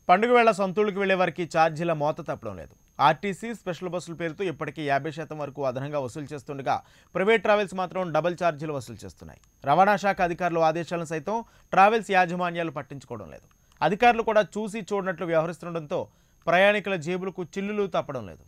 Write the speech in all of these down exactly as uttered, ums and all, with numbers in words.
పండుగ వేళ సొంతూళ్ళకి వెళ్లే వారికి ఛార్జీల మోత తప్పడం లేదు. ఆర్టీసీ స్పెషల్ బస్సుల పేరుతో ఇప్పటికీ యాభై శాతం వరకు అదనంగా వసూలు చేస్తుండగా ప్రైవేట్ ట్రావెల్స్ మాత్రం డబుల్ ఛార్జీలు వసూలు చేస్తున్నాయి. రవాణా శాఖ అధికారుల ఆదేశాలను సైతం ట్రావెల్స్ యాజమాన్యాలు పట్టించుకోవడం లేదు. అధికారులు కూడా చూసి చూడనట్లు వ్యవహరిస్తుండటంతో ప్రయాణికుల జేబులకు చిల్లులు తప్పడం లేదు.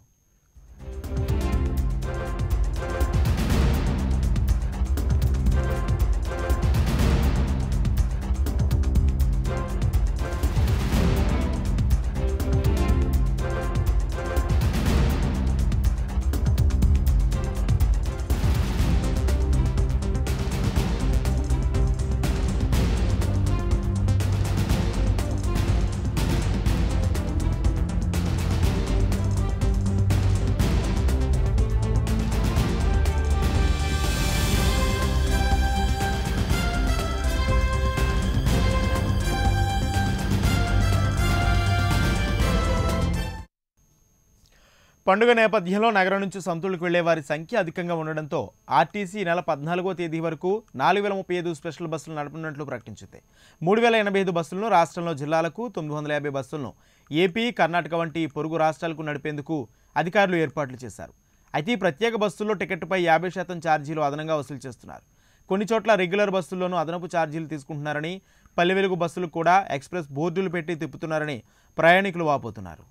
పండుగ నేపథ్యంలో నగరం నుంచి సొంతూళ్ళకు వెళ్లే వారి సంఖ్య అధికంగా ఉండడంతో ఆర్టీసీ నెల పద్నాలుగో తేదీ వరకు నాలుగు వేల ముప్పై ఐదు స్పెషల్ బస్సులు నడపనున్నట్లు ప్రకటించింది. మూడు వేల ఎనభై ఐదు బస్సులను రాష్ట్రంలో జిల్లాలకు, తొమ్మిది వందల యాభై బస్సులను ఏపీ, కర్ణాటక వంటి పొరుగు రాష్ట్రాలకు నడిపేందుకు అధికారులు ఏర్పాట్లు చేశారు. అయితే ఈ ప్రత్యేక బస్సుల్లో టికెట్పై యాభై శాతం ఛార్జీలు అదనంగా వసూలు చేస్తున్నారు. కొన్ని చోట్ల రెగ్యులర్ బస్సుల్లోనూ అదనపు ఛార్జీలు తీసుకుంటున్నారని, పల్లె వెలుగు బస్సులు కూడా ఎక్స్ప్రెస్ బోర్డులు పెట్టి తిప్పుతున్నారని ప్రయాణికులు వాపోతున్నారు.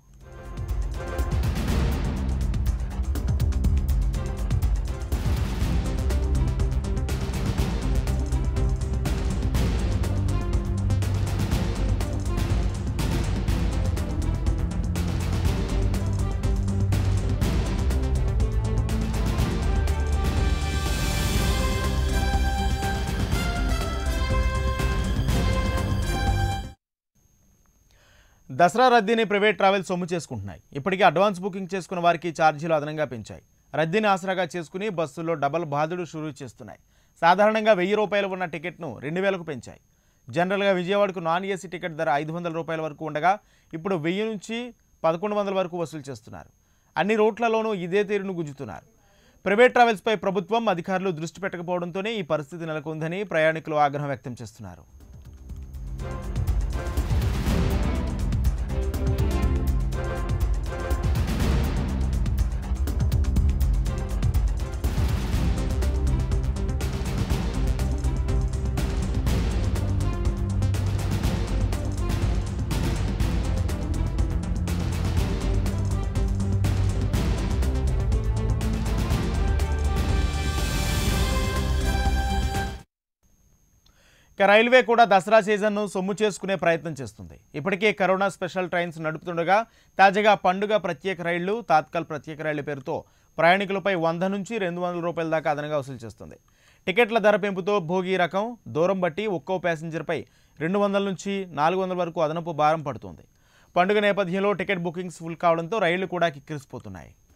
దసరా రద్దీని ప్రైవేట్ ట్రావెల్స్ సొమ్ము చేసుకుంటున్నాయి. ఇప్పటికీ అడ్వాన్స్ బుకింగ్ చేసుకున్న వారికి ఛార్జీలు అదనంగా పెంచాయి. రద్దీని ఆసరాగా చేసుకుని బస్సుల్లో డబల్ బాదుడు షురూ చేస్తున్నాయి. సాధారణంగా వెయ్యి రూపాయలు ఉన్న టికెట్ను రెండు వేలకు పెంచాయి. జనరల్గా విజయవాడకు నాన్ ఏసీ టికెట్ ధర ఐదు వందల రూపాయల వరకు ఉండగా ఇప్పుడు వెయ్యి నుంచి పదకొండు వందల వరకు వసూలు చేస్తున్నారు. అన్ని రూట్లలోనూ ఇదే తీరును గుంజుతున్నారు. ప్రైవేట్ ట్రావెల్స్పై ప్రభుత్వం, అధికారులు దృష్టి పెట్టకపోవడంతోనే ఈ పరిస్థితి నెలకొందని ప్రయాణికులు ఆగ్రహం వ్యక్తం చేస్తున్నారు. రైల్వే కూడా దసరా సీజన్ను సొమ్ము చేసుకునే ప్రయత్నం చేస్తుంది. ఇప్పటికే కరోనా స్పెషల్ ట్రైన్స్ నడుపుతుండగా తాజాగా పండుగ ప్రత్యేక రైళ్లు, తాత్కాల్ ప్రత్యేక రైళ్ల పేరుతో ప్రయాణికులపై వంద నుంచి రెండు వందల రూపాయల దాకా అదనంగా వసూలు చేస్తుంది. టికెట్ల ధర పెంపుతో భోగి రకం, దూరం బట్టి ఒక్కో ప్యాసింజర్పై రెండు వందల నుంచి నాలుగు వందల వరకు అదనపు భారం పడుతుంది. పండుగ నేపథ్యంలో టికెట్ బుకింగ్స్ ఫుల్ కావడంతో రైళ్లు కూడా కిక్కిరిసిపోతున్నాయి.